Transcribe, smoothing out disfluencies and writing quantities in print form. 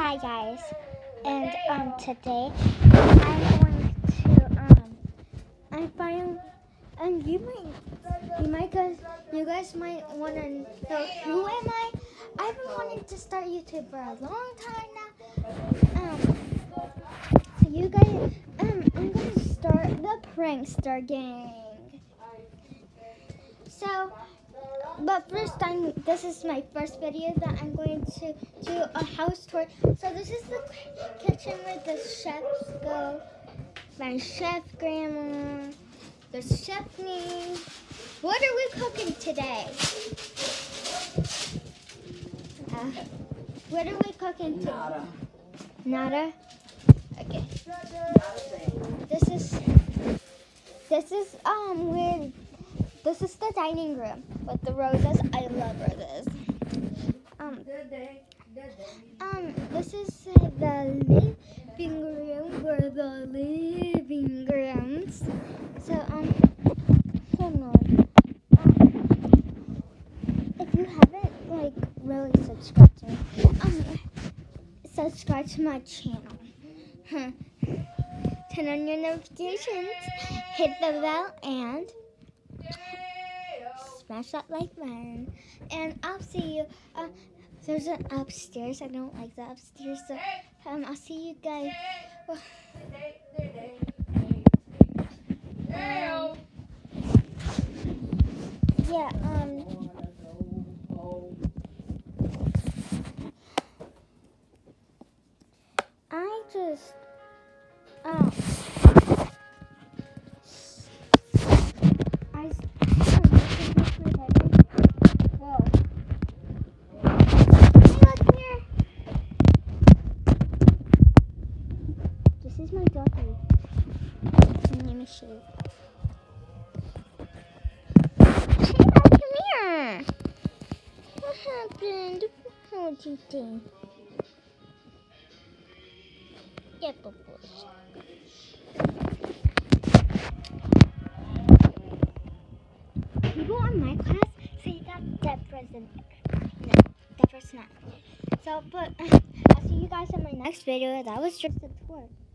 Hi guys, and today I'm going to you guys might want to know who am I? I've been wanting to start YouTube for a long time now. So you guys, I'm gonna start the Prankster Gang. So. But first, this is my first video that I'm going to do a house tour. So this is the kitchen where the chefs go. My chef grandma, the chef me. What are we cooking today? What are we cooking today? Nada. Okay. This is the dining room with the roses. I love roses. This is the living room where the living rooms. So hold on. If you haven't really subscribed to me, subscribe to my channel. Turn on your notifications, hit the bell, and smash that like button. And I'll see you. There's an upstairs. I don't like the upstairs. So I'll see you guys. Yeah. I just. This is my doggy. Her name is Shade. Shade, come here. What happened? What did you think? Yeah, bubbles. People in my class say that Deborah's in there. No, Deborah's not. So, but I'll see you guys in my next video. That was just a tour.